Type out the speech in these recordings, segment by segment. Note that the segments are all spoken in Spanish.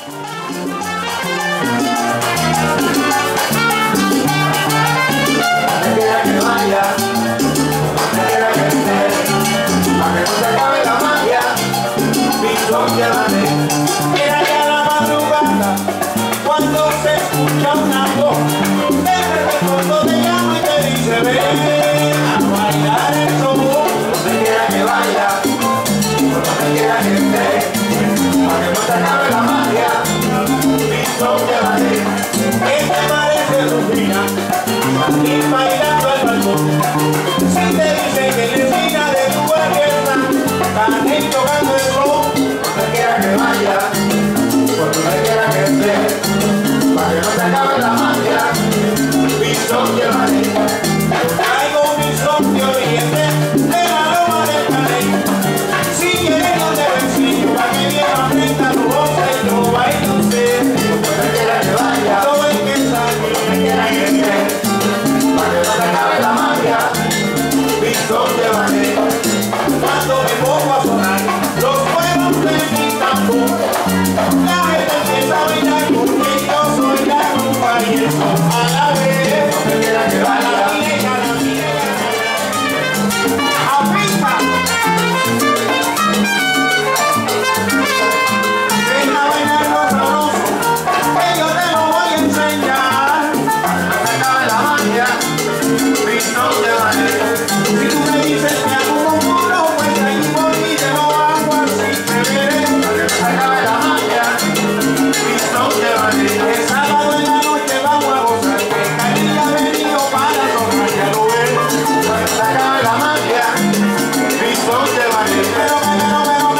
Y bailando al balcón, si te dicen que en la esquina de tu abierta están ahí tocando el rock, donde quiera que vaya, por donde quiera que esté, para que no se acabe la magia, mi son llevaré. Traigo mi son de oriente, de la loma del Caney, si quieres no te enseño, para que bien aprenda tu voz y lo baile usted, por donde quiera que vaya, todo el que salga, donde quiera que esté. Cuando me pongo a sonar los juegos de mi tambor, la gente empieza a bailar porque yo soy la rumba y el son a la vez. Donde quiera que vaya, la a pista. Ven a bailar los sabrosos, que yo te lo voy a enseñar. No se acabe la magia, mi son de baile. Si tú me dices que hago un muro, pues ahí por mí te lo hago así, te veré, para que no se acabe la magia, mi son de baile. El sábado en la noche vamos a gozar, que Cali ha venido para tocar, ya lo ves, para que no se acabe la magia, mi son de baile. Pero, mira lo que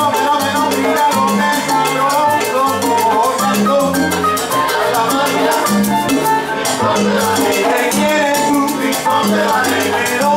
es sabroso, gozando, la magia, mi son de baile. ¿Qué quieres tú, mi son de baile?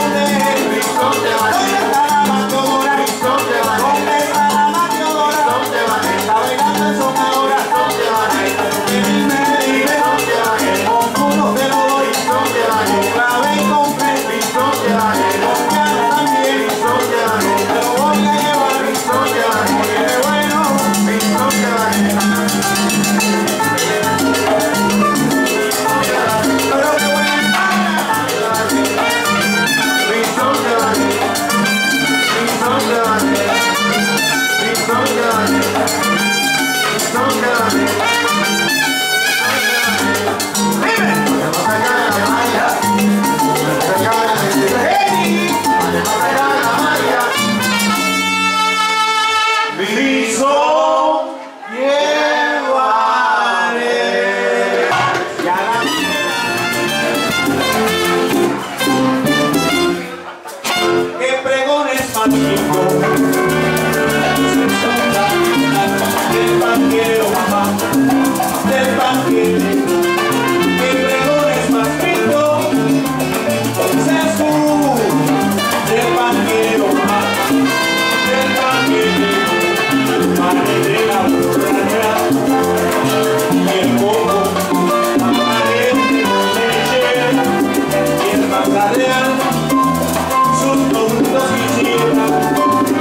Del banquero, mamá, del banquero, que pregones más rico, seas tú, del banquero, mamá, del banquero, madre de la borracha, y el coco, madre de leche, y el mangadeal, sus tontos quisieran.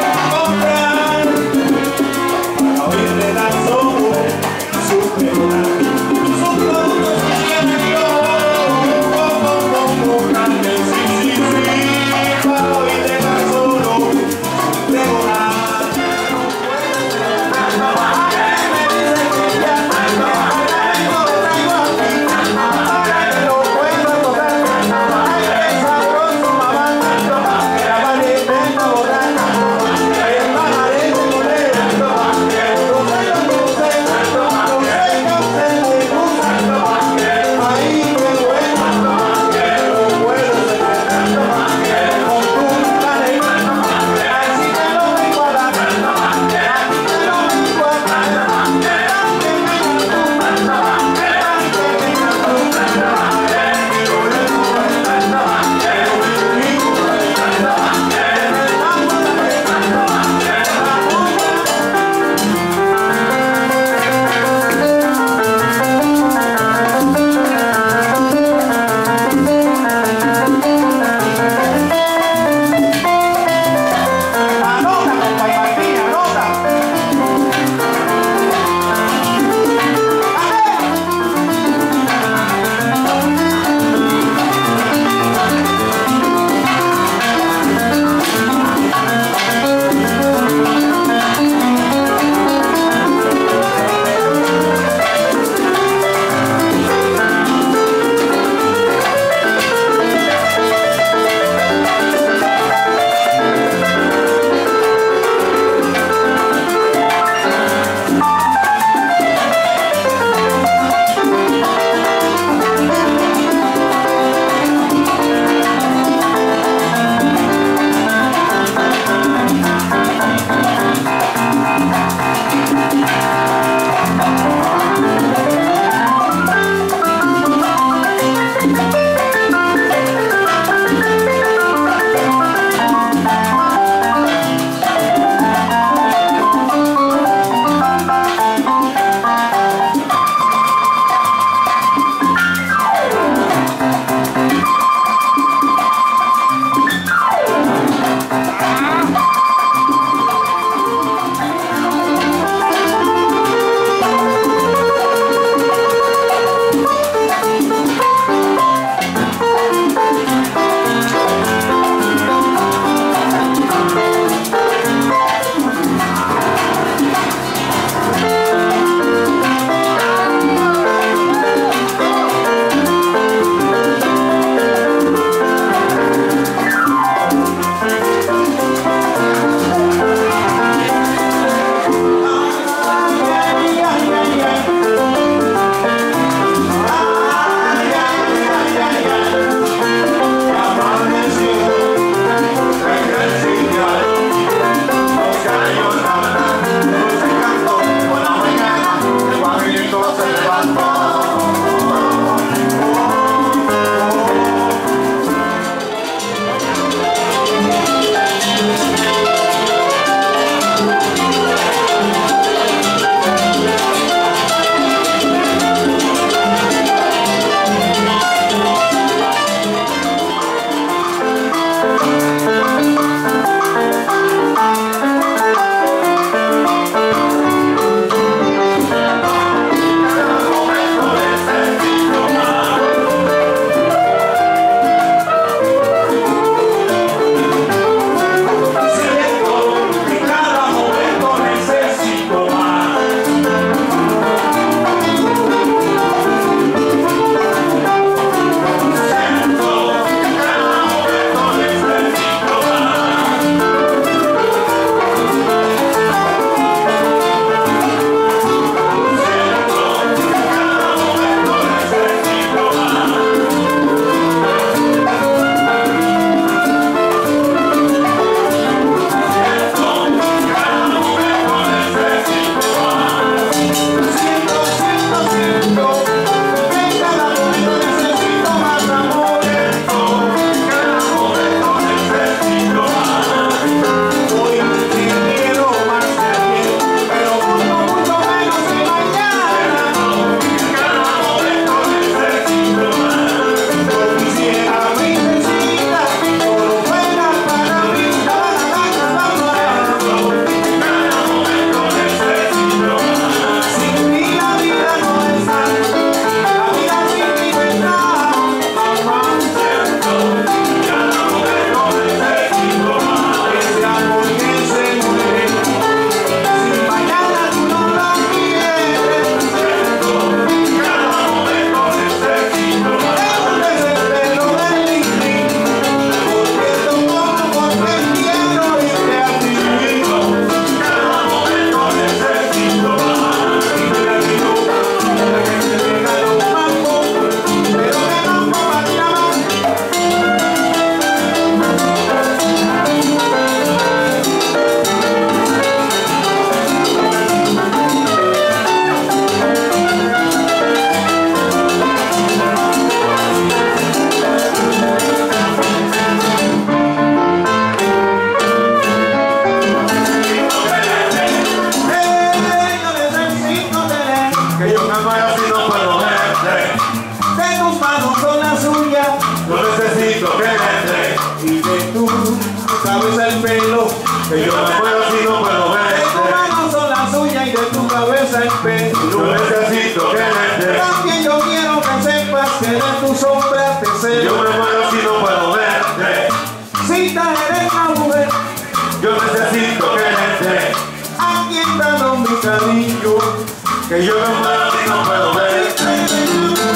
cabeza el pelo, que yo me muero si no puedo de tu verte. mano son las uñas y de tu cabeza el pelo. Yo necesito quererte. También yo quiero que sepas que de tu sombra te Yo celo. me muero si no puedo verte. Cita eres la mujer Yo necesito quererte. a quien dando mi cariño. Que yo me muero si no puedo verte.